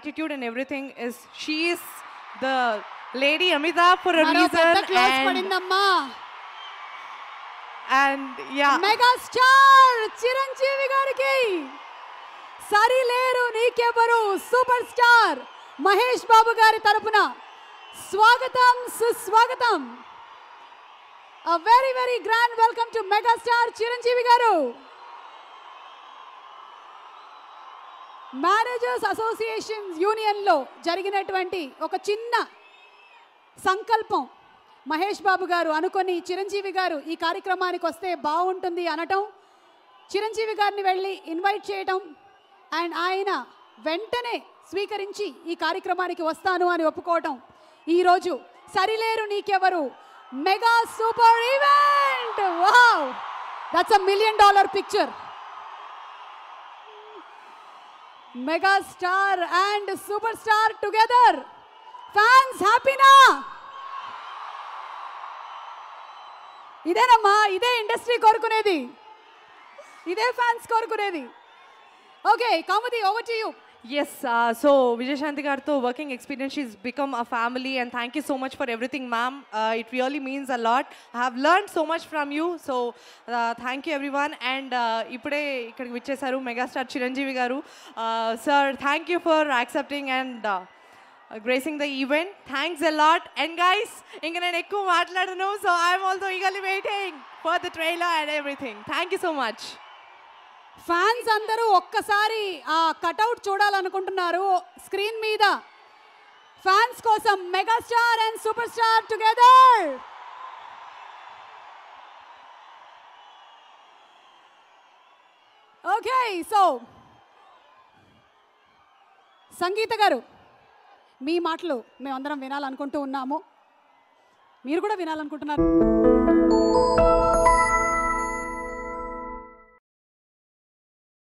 attitude and everything is, she is the Lady Amitabh for a reason. And yeah, Mega star Chiranjeevi gariki Sarileru Neekevaru superstar Mahesh Babu gari tarapuna swagatam suswagatam. A very very grand welcome to Mega star Chiranjeevi garu. Managers Associations Union లో జరిగినటువంటి ఒక చిన్న సంకల్పం మహేష్ బాబు గారు అనుకొని చిరంజీవి గారు ఈ కార్యక్రమానికి వస్తే బాగుంటుంది అనటం, చిరంజీవి గారిని వెళ్ళి ఇన్వైట్ చేయటం అండ్ ఆయన వెంటనే స్వీకరించి ఈ కార్యక్రమానికి వస్తాను అని ఒప్పుకోవటం. ఈరోజు Sarileru Neekevvaru mega super event. Wow, that's $1 million picture. Mega star and superstar together. Fans happy na? ఇదేనమ్మా, ఇదే ఇండస్ట్రీ కోరుకునేది, ఇదే ఫ్యాన్స్ కోరుకునేది. Okay Kaumudi, over to you. yes, so Vijayashanti garto working experience, she's become a family, and thank you so much for everything, ma'am. It really means a lot. I have learned so much from you, so thank you everyone. And ipude ikkadiki vichesaru megastar Chiranjeevi garu. Sir, thank you for accepting and gracing the event. Thanks a lot. And guys, inga nenu ekku maatladanu, so I am also eagerly waiting for the trailer and everything. Thank you so much. Fans అందరూ ఒక్కసారి ఆ cutout చూడాలనుకుంటున్నారు screen మీద. Fans కోసం megastar and super star together. Okay, so Sangeetha garu, మీ మాటలు మేమందరం వినాలనుకుంటూ ఉన్నాము, మీరు కూడా వినాలనుకుంటున్నారు.